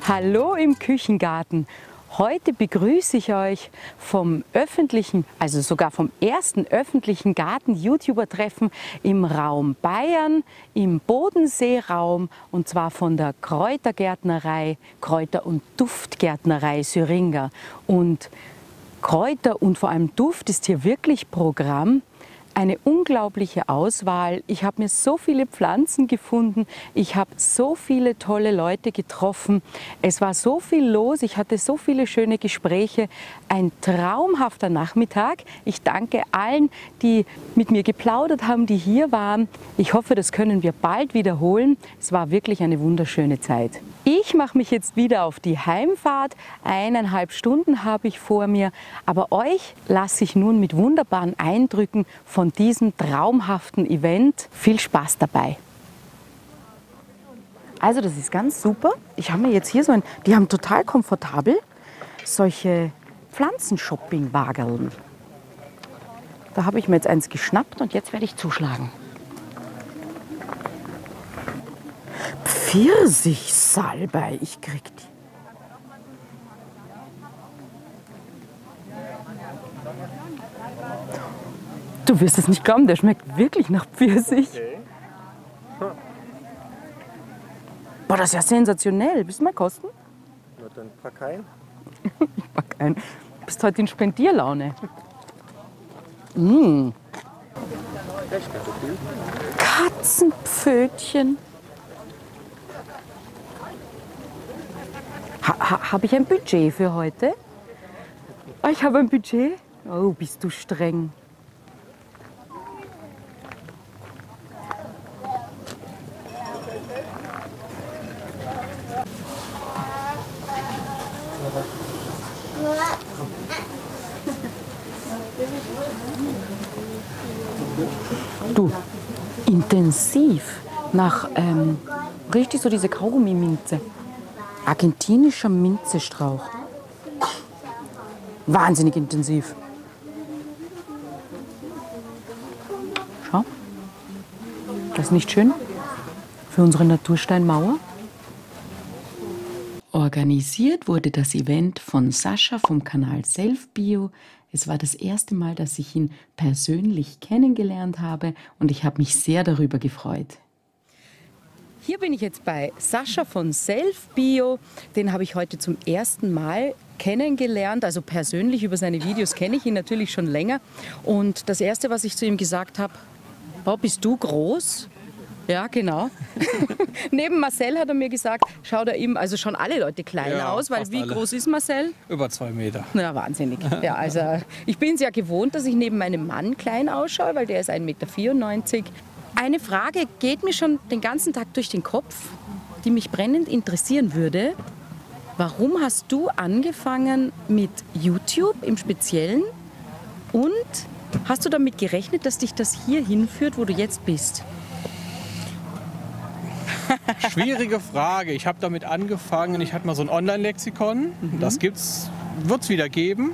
Hallo im Küchengarten. Heute begrüße ich euch vom öffentlichen, also sogar vom ersten öffentlichen Garten-YouTuber-Treffen im Raum Bayern, im Bodenseeraum, und zwar von der Kräutergärtnerei, Kräuter- und Duftgärtnerei Syringa. Und Kräuter und vor allem Duft ist hier wirklich Programm. Eine unglaubliche Auswahl. Ich habe mir so viele Pflanzen gefunden. Ich habe so viele tolle Leute getroffen. Es war so viel los. Ich hatte so viele schöne Gespräche. Ein traumhafter Nachmittag. Ich danke allen, die mit mir geplaudert haben, die hier waren. Ich hoffe, das können wir bald wiederholen. Es war wirklich eine wunderschöne Zeit. Ich mache mich jetzt wieder auf die Heimfahrt. 1,5 Stunden habe ich vor mir. Aber euch lasse ich nun mit wunderbaren Eindrücken von diesem traumhaften Event. Viel Spaß dabei. Also das ist ganz super. Ich habe mir jetzt hier die haben total komfortabel solche Pflanzenshopping-Wageln. Da habe ich mir jetzt eins geschnappt und jetzt werde ich zuschlagen. Pfirsichsalbei, ich krieg die. Du wirst es nicht glauben, der schmeckt wirklich nach Pfirsich. Okay. Boah, das ist ja sensationell. Willst du mal kosten? Na dann pack ein. Ich pack ein. Du bist heute in Spendierlaune. Mmh. Katzenpfötchen. Habe ich ein Budget für heute? Oh, ich habe ein Budget? Oh, bist du streng. Du, intensiv nach, richtig so diese Kaugummi-Minze. Argentinischer Minzestrauch. Wahnsinnig intensiv. Schau. Das ist nicht schön für unsere Natursteinmauer. Organisiert wurde das Event von Sascha vom Kanal Selfbio. Es war das erste Mal, dass ich ihn persönlich kennengelernt habe und ich habe mich sehr darüber gefreut. Hier bin ich jetzt bei Sascha von Selfbio. Den habe ich heute zum ersten Mal kennengelernt, also persönlich. Über seine Videos kenne ich ihn natürlich schon länger. Und das Erste, was ich zu ihm gesagt habe: Boah, bist du groß? Ja, genau. Neben Marcel hat er mir gesagt, schaut er ihm, also schon alle Leute klein aus, weil wie groß ist Marcel? Über 2 Meter. Na, wahnsinnig. Ja, also ich bin es ja gewohnt, dass ich neben meinem Mann klein ausschaue, weil der ist 1,94 Meter. Eine Frage geht mir schon den ganzen Tag durch den Kopf, die mich brennend interessieren würde. Warum hast du angefangen mit YouTube im Speziellen und hast du damit gerechnet, dass dich das hier hinführt, wo du jetzt bist? Schwierige Frage. Ich habe damit angefangen, ich hatte mal so ein Online-Lexikon. Das wird es wieder geben.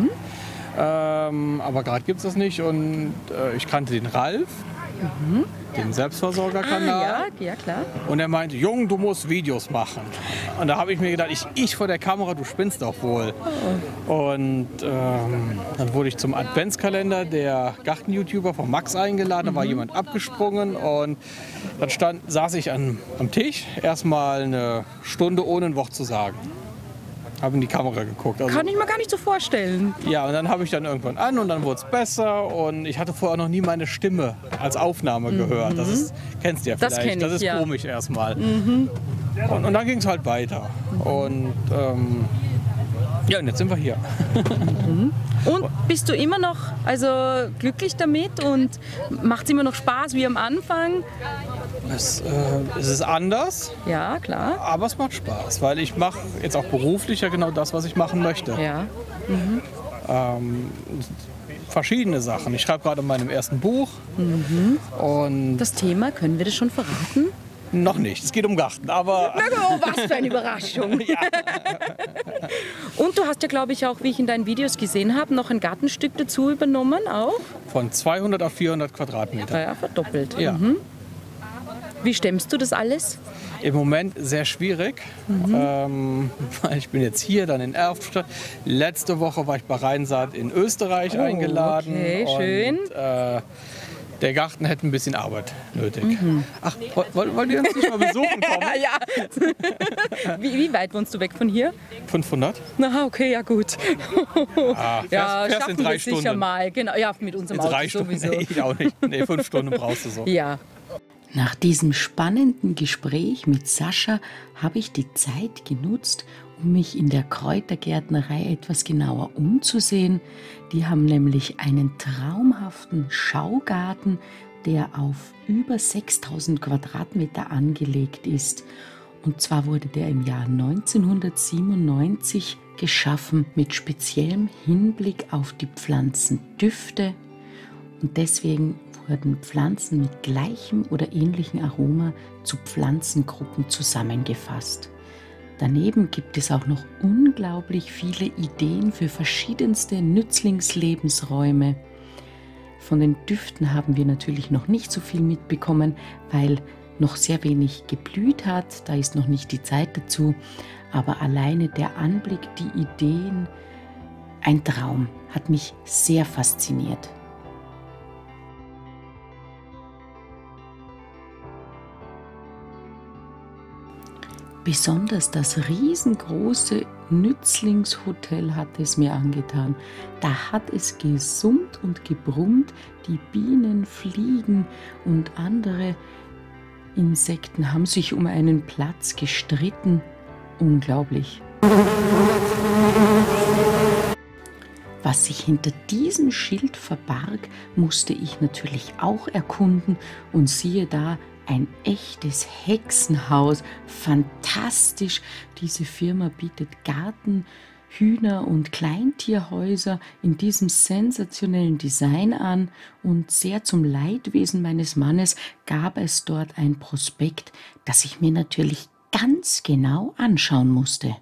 Aber gerade gibt es das nicht. Und ich kannte den Ralf, den Selbstversorgerkanal. Ja, klar. Und er meinte, Jung, du musst Videos machen. Und da habe ich mir gedacht, ich vor der Kamera, du spinnst doch wohl. Und dann wurde ich zum Adventskalender der Garten-YouTuber von Max eingeladen. Da war jemand abgesprungen und dann saß ich am Tisch erstmal eine Stunde ohne ein Wort zu sagen. Habe in die Kamera geguckt. Also, kann ich mir gar nicht so vorstellen. Ja, und dann habe ich dann irgendwann an und dann wurde es besser. Und ich hatte vorher noch nie meine Stimme als Aufnahme gehört. Das ist, kennst du ja vielleicht. Das ist komisch erstmal. Und dann ging es halt weiter. Und ja, und jetzt sind wir hier. Und bist du immer noch glücklich damit und macht es immer noch Spaß wie am Anfang? Es ist anders. Ja, klar. Aber es macht Spaß, weil ich mache jetzt auch beruflich ja genau das, was ich machen möchte. Ja. Verschiedene Sachen. Ich schreibe gerade an meinem ersten Buch. Und das Thema, können wir das schon verraten? Noch nicht, es geht um Garten, aber... Oh, was für eine Überraschung. Ja. Und du hast ja, glaube ich, auch, wie ich in deinen Videos gesehen habe, noch ein Gartenstück dazu übernommen, auch? Von 200 auf 400 Quadratmeter. Ja, verdoppelt. Ja. Wie stemmst du das alles? Im Moment sehr schwierig. Weil ich bin jetzt hier, dann in Erftstadt. Letzte Woche war ich bei Rheinsaat in Österreich eingeladen. Okay, schön. Und, der Garten hätte ein bisschen Arbeit nötig. Ach, wollt ihr uns nicht mal besuchen kommen? Ja. Wie weit wohnst du weg von hier? 500? Na, okay, ja gut. Fährst schaffen in 3 wir sicher Stunden. mal. Genau, ja, mit unserem In Auto 3 Stunden? sowieso. Nee, ich auch nicht. Nee, 5 Stunden brauchst du so. Ja. Nach diesem spannenden Gespräch mit Sascha habe ich die Zeit genutzt, um mich in der Kräutergärtnerei etwas genauer umzusehen. Die haben nämlich einen traumhaften Schaugarten, der auf über 6000 Quadratmeter angelegt ist. Und zwar wurde der im Jahr 1997 geschaffen mit speziellem Hinblick auf die Pflanzendüfte. Und deswegen wurden Pflanzen mit gleichem oder ähnlichem Aroma zu Pflanzengruppen zusammengefasst. Daneben gibt es auch noch unglaublich viele Ideen für verschiedenste Nützlingslebensräume. Von den Düften haben wir natürlich noch nicht so viel mitbekommen, weil noch sehr wenig geblüht hat. Da ist noch nicht die Zeit dazu. Aber alleine der Anblick, die Ideen, ein Traum, hat mich sehr fasziniert. Besonders das riesengroße Nützlingshotel hat es mir angetan. Da hat es gesummt und gebrummt, die Bienen, Fliegen und andere Insekten haben sich um einen Platz gestritten. Unglaublich. Was sich hinter diesem Schild verbarg, musste ich natürlich auch erkunden und siehe da, ein echtes Hexenhaus, fantastisch. Diese Firma bietet Garten, Hühner- und Kleintierhäuser in diesem sensationellen Design an und sehr zum Leidwesen meines Mannes gab es dort ein Prospekt, das ich mir natürlich ganz genau anschauen musste.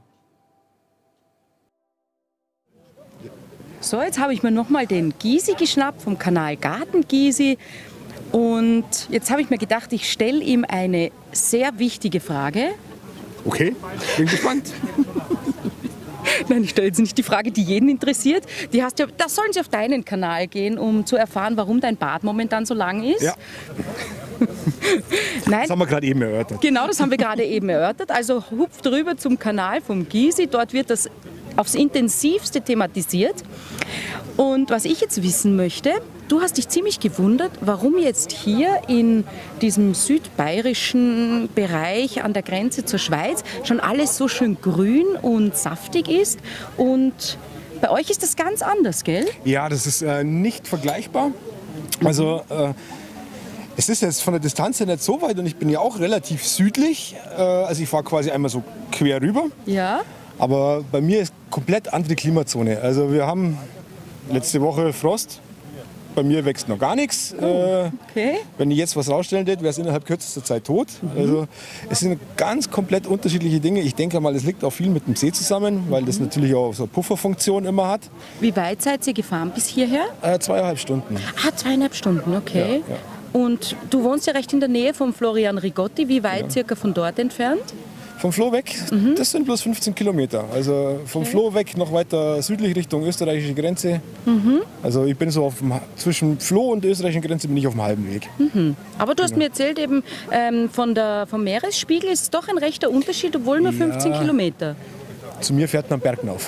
So, jetzt habe ich mir nochmal den Gysi geschnappt vom Kanal Garten Gysi. Und jetzt habe ich mir gedacht, ich stelle ihm eine sehr wichtige Frage. Okay, bin gespannt. Nein, ich stelle jetzt nicht die Frage, die jeden interessiert. Da sollen Sie auf deinen Kanal gehen, um zu erfahren, warum dein Bart momentan so lang ist. Ja. Nein, Das haben wir gerade eben erörtert. genau, das haben wir gerade eben erörtert. Also hupft rüber zum Kanal vom Gysi. Dort wird das aufs Intensivste thematisiert. Und was ich jetzt wissen möchte, du hast dich ziemlich gewundert, warum jetzt hier in diesem südbayerischen Bereich an der Grenze zur Schweiz schon alles so schön grün und saftig ist. Und bei euch ist das ganz anders, gell? Ja, das ist nicht vergleichbar. Also es ist jetzt von der Distanz her nicht so weit und ich bin ja auch relativ südlich. Also ich fahre quasi einmal so quer rüber. Ja. Aber bei mir ist komplett andere Klimazone. Also wir haben letzte Woche Frost. Bei mir wächst noch gar nichts. Okay. Wenn ich jetzt was rausstellen würde, wäre es innerhalb kürzester Zeit tot. Also es sind ganz komplett unterschiedliche Dinge. Ich denke mal, es liegt auch viel mit dem See zusammen, weil das natürlich auch so eine Pufferfunktion immer hat. Wie weit seid ihr gefahren bis hierher? 2,5 Stunden. Ah, 2,5 Stunden, okay. Ja, ja. Und du wohnst ja recht in der Nähe von Florian Rigotti. Wie weit circa von dort entfernt? Vom Floh weg, das sind bloß 15 Kilometer. Also vom Floh weg noch weiter südlich Richtung österreichische Grenze. Also ich bin so zwischen Floh und der österreichischen Grenze bin ich auf dem halben Weg. Aber du hast mir erzählt, eben vom Meeresspiegel ist es doch ein rechter Unterschied, obwohl nur 15 Kilometer. Zu mir fährt man Bergen auf.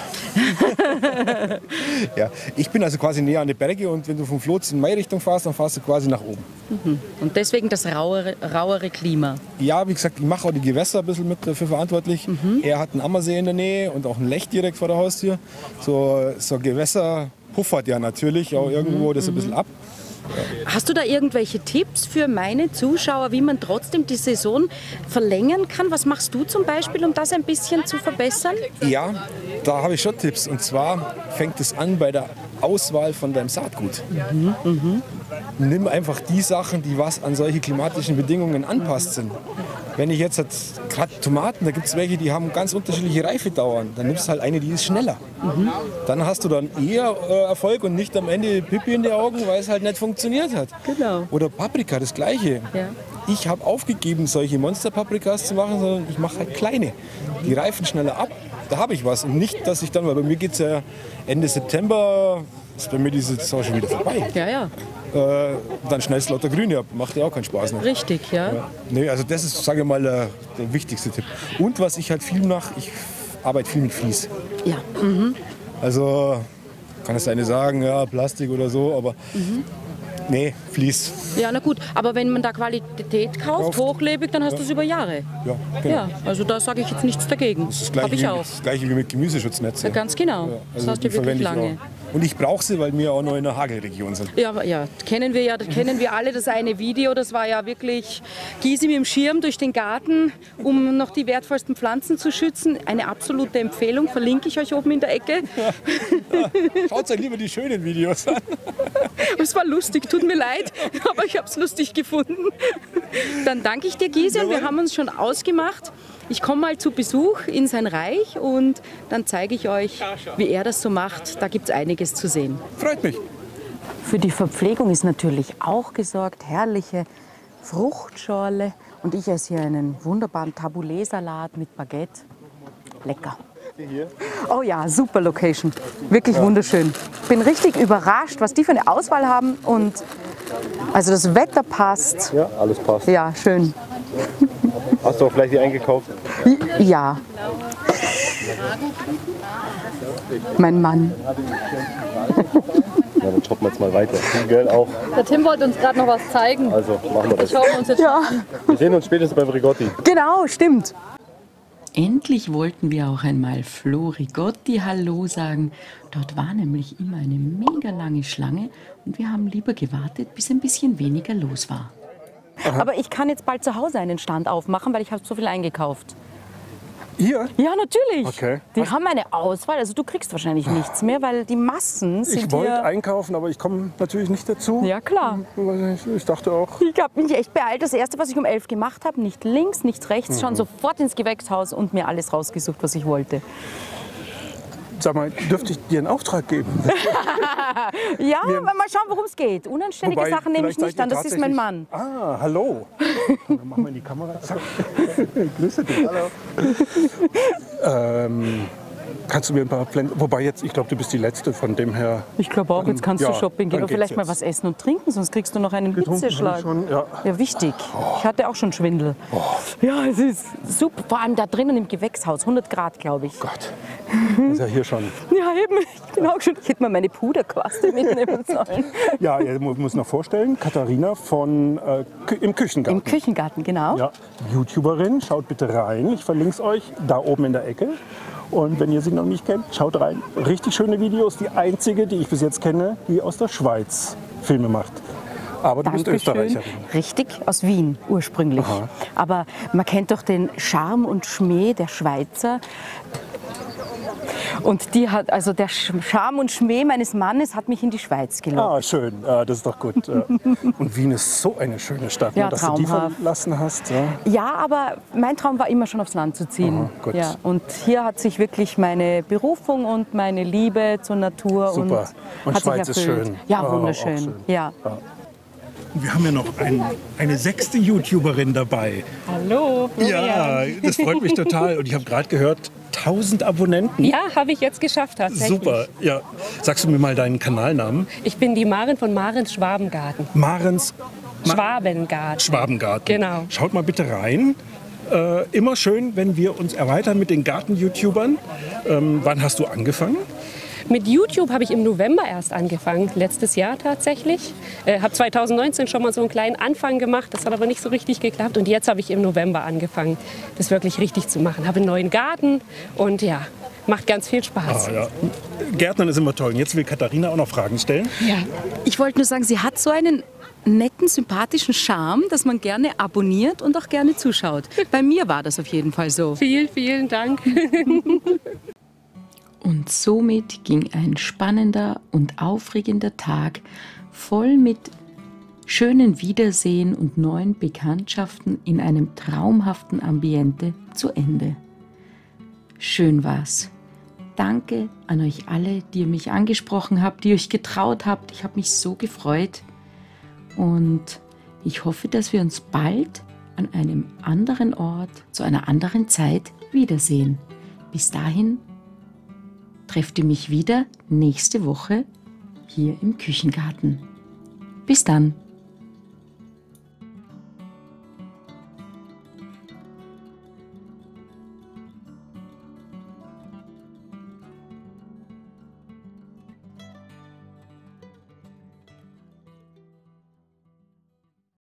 Ja, ich bin also quasi näher an die Berge und wenn du vom Floh in meine Richtung fährst, dann fährst du quasi nach oben. Und deswegen das rauere Klima. Ja, wie gesagt, ich mache auch die Gewässer ein bisschen mit dafür verantwortlich. Er hat einen Ammersee in der Nähe und auch einen Lech direkt vor der Haustür. So Gewässer puffert ja natürlich auch irgendwo das ein bisschen ab. Hast du da irgendwelche Tipps für meine Zuschauer, wie man trotzdem die Saison verlängern kann? Was machst du zum Beispiel, um das ein bisschen zu verbessern? Ja, da habe ich schon Tipps. Und zwar fängt es an bei der Auswahl von deinem Saatgut. Nimm einfach die Sachen, die was an solche klimatischen Bedingungen anpasst sind. Wenn ich jetzt gerade Tomaten, da gibt es welche, die haben ganz unterschiedliche Reifedauern. Dann nimmst du halt eine, die ist schneller. Dann hast du dann eher Erfolg und nicht am Ende Pipi in die Augen, weil es halt nicht funktioniert hat. Genau. Oder Paprika, das Gleiche. Ja. ich habe aufgegeben, solche Monster-Paprikas zu machen, sondern ich mache halt kleine. Die reifen schneller ab, da habe ich was. Und nicht, dass ich dann, weil bei mir geht es ja Ende September, ist bei mir diese Saison schon wieder vorbei. Ja, ja. Dann schneidest du lauter Grüne ab, macht ja auch keinen Spaß mehr. Richtig, ja. Nee, also das ist, sage ich mal, der wichtigste Tipp. Und was ich halt viel mache, ich arbeite viel mit Vlies. Ja. Also kann es eine sagen, ja, Plastik oder so, aber nee, Vlies. Ja, na gut. Aber wenn man da Qualität kauft, hochlebig, dann hast du es über Jahre. Ja, genau. Ja, also da sage ich jetzt nichts dagegen. Das ist Habe ich auch. das gleiche wie mit Gemüseschutznetze. Ja, ganz genau. Ja, Das hast die du wirklich verwende ich lange. auch. Und ich brauche sie, weil wir auch noch in der Hagelregion sind. Ja, das kennen wir alle, das eine Video, das war ja wirklich Gysi mit dem Schirm durch den Garten, um noch die wertvollsten Pflanzen zu schützen. Eine absolute Empfehlung, verlinke ich euch oben in der Ecke. Ja, schaut euch lieber die schönen Videos an. Es war lustig, tut mir leid, aber ich habe es lustig gefunden. Dann danke ich dir, Gysi, und wir haben uns schon ausgemacht. Ich komme mal zu Besuch in sein Reich und dann zeige ich euch, wie er das so macht. Da gibt es einiges zu sehen. Freut mich. Für die Verpflegung ist natürlich auch gesorgt. Herrliche Fruchtschorle. Und ich esse hier einen wunderbaren Tabbouleh-Salat mit Baguette. Lecker. Oh ja, super Location. Wirklich wunderschön. Ich bin richtig überrascht, was die für eine Auswahl haben. Und also das Wetter passt. Ja, alles passt. Ja, schön. Hast du auch gleich die eingekauft? Ja. Mein Mann. Ja, dann shoppen wir jetzt mal weiter. Du, gell, auch. Der Tim wollte uns gerade noch was zeigen. Also machen wir das. Schauen wir uns jetzt Ja, Wir sehen uns spätestens beim Rigotti. genau, stimmt. Endlich wollten wir auch einmal Flo Rigotti Hallo sagen. Dort war nämlich immer eine mega lange Schlange und wir haben lieber gewartet, bis ein bisschen weniger los war. Aber ich kann jetzt bald zu Hause einen Stand aufmachen, weil ich habe so viel eingekauft. Hier? Ja, natürlich. Okay. Die haben eine Auswahl. Also du kriegst wahrscheinlich nichts mehr, weil die Massen sind Ich wollte hier... einkaufen, aber ich komme natürlich nicht dazu. Ja, klar. Ich dachte auch, Ich habe mich echt beeilt. Das Erste, was ich um 11 gemacht habe, nicht links, nicht rechts, schon sofort ins Gewächshaus und mir alles rausgesucht, was ich wollte. sag mal, dürfte ich dir einen Auftrag geben? Ja, mal schauen, worum es geht. Unanständige Wobei, Sachen nehme ich vielleicht nicht an, das seid ist ihr mein tatsächlich- Mann. Ah, hallo. Dann machen wir in die Kamera. Zack. Grüße dich. Hallo. Kannst du mir ein paar Pflänzchen, wobei jetzt, ich glaube, du bist die Letzte, von dem her. Ich glaube auch, jetzt kannst du Ja, shopping gehen dann und vielleicht geht's mal jetzt. was essen und trinken, sonst kriegst du noch einen Getrunken Hitzeschlag. habe ich schon, ja. Ja, wichtig. Ich hatte auch schon Schwindel. Ja, es ist super. Vor allem da drinnen im Gewächshaus, 100 Grad, glaube ich. Gott, ist ja hier schon. Ja, eben. Ich bin auch schon. Ich hätte mal meine Puderquaste mitnehmen sollen. Ja, ihr muss noch vorstellen, Katharina von im Küchengarten. Im Küchengarten, genau. Ja, YouTuberin, schaut bitte rein. Ich verlinke es euch da oben in der Ecke. Und wenn ihr sie noch nicht kennt, schaut rein. Richtig schöne Videos. Die einzige, die ich bis jetzt kenne, die aus der Schweiz Filme macht. Aber du bist Dankeschön. Österreicherin. Richtig, aus Wien ursprünglich. Aha. Aber man kennt doch den Charme und Schmäh der Schweizer. Und die hat, also der Charme und Schmäh meines Mannes hat mich in die Schweiz gelockt. Ah, schön. Das ist doch gut. Und Wien ist so eine schöne Stadt, Ja, dass du die traumhaft. verlassen hast. Ja. Ja, aber mein Traum war immer schon aufs Land zu ziehen. Aha, gut. Ja, und hier hat sich wirklich meine Berufung und meine Liebe zur Natur Super. Und hat Schweiz sich ist erfüllt. schön. Ja, Ah, auch wunderschön. schön. Ja. Wir haben ja noch eine 6. YouTuberin dabei. Hallo. Ja, das freut mich total. Und ich habe gerade gehört, 1000 Abonnenten. Ja, habe ich jetzt geschafft tatsächlich. Super. Ja. Sagst du mir mal deinen Kanalnamen? Ich bin die Maren von Marens Schwabengarten. Marens Schwabengarten. Schwabengarten. Genau. Schaut mal bitte rein. Immer schön, wenn wir uns erweitern mit den Garten-YouTubern. Wann hast du angefangen? Mit YouTube habe ich im November erst angefangen, letztes Jahr tatsächlich. Habe 2019 schon mal so einen kleinen Anfang gemacht, das hat aber nicht so richtig geklappt. Und jetzt habe ich im November angefangen, das wirklich richtig zu machen. Habe einen neuen Garten und ja, macht ganz viel Spaß. Ah, ja. Gärtnern ist immer toll. Und jetzt will Katharina auch noch Fragen stellen. Ja. Ich wollte nur sagen, sie hat so einen netten, sympathischen Charme, dass man gerne abonniert und auch gerne zuschaut. Bei mir war das auf jeden Fall so. Vielen, vielen Dank. Und somit ging ein spannender und aufregender Tag voll mit schönen Wiedersehen und neuen Bekanntschaften in einem traumhaften Ambiente zu Ende. Schön war's. Danke an euch alle, die ihr mich angesprochen habt, die euch getraut habt. Ich habe mich so gefreut. Und Ich hoffe, dass wir uns bald an einem anderen Ort, zu einer anderen Zeit wiedersehen. Bis dahin trefft ihr mich wieder nächste Woche hier im Küchengarten. Bis dann!